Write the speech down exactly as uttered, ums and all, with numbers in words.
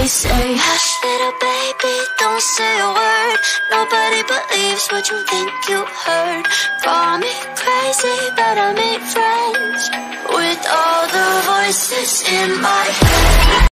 They say, hush little baby, don't say a word. Nobody believes what you think you heard. Call me crazy, but I made friends with all the voices in my head.